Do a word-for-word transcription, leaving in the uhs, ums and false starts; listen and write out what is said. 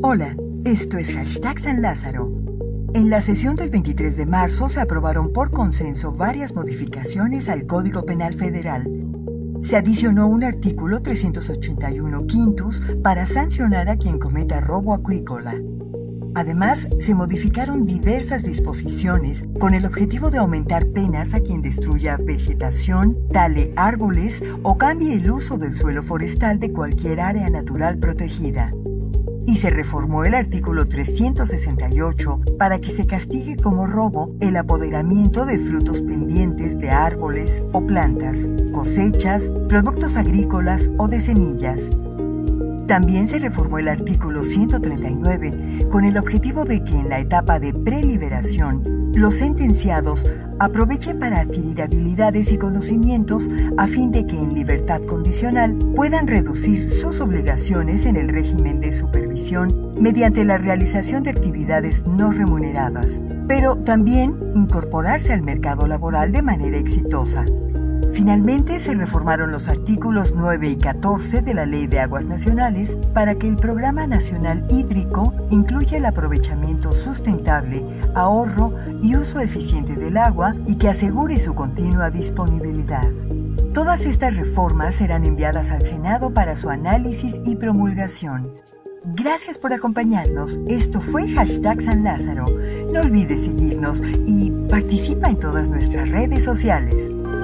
Hola, esto es Hashtag San Lázaro. En la sesión del veintitrés de marzo se aprobaron por consenso varias modificaciones al Código Penal Federal. Se adicionó un artículo trescientos ochenta y uno quintus para sancionar a quien cometa robo acuícola. Además, se modificaron diversas disposiciones con el objetivo de aumentar penas a quien destruya vegetación, tale árboles o cambie el uso del suelo forestal de cualquier área natural protegida. Y se reformó el artículo trescientos sesenta y ocho para que se castigue como robo el apoderamiento de frutos pendientes de árboles o plantas, cosechas, productos agrícolas o de semillas. También se reformó el artículo ciento treinta y nueve con el objetivo de que en la etapa de preliberación los sentenciados aprovechen para adquirir habilidades y conocimientos a fin de que en libertad condicional puedan reducir sus obligaciones en el régimen de supervisión mediante la realización de actividades no remuneradas, pero también incorporarse al mercado laboral de manera exitosa. Finalmente, se reformaron los artículos nueve y catorce de la Ley de Aguas Nacionales para que el Programa Nacional Hídrico incluya el aprovechamiento sustentable, ahorro y uso eficiente del agua y que asegure su continua disponibilidad. Todas estas reformas serán enviadas al Senado para su análisis y promulgación. Gracias por acompañarnos. Esto fue Hashtag San Lázaro. No olvides seguirnos y participa en todas nuestras redes sociales.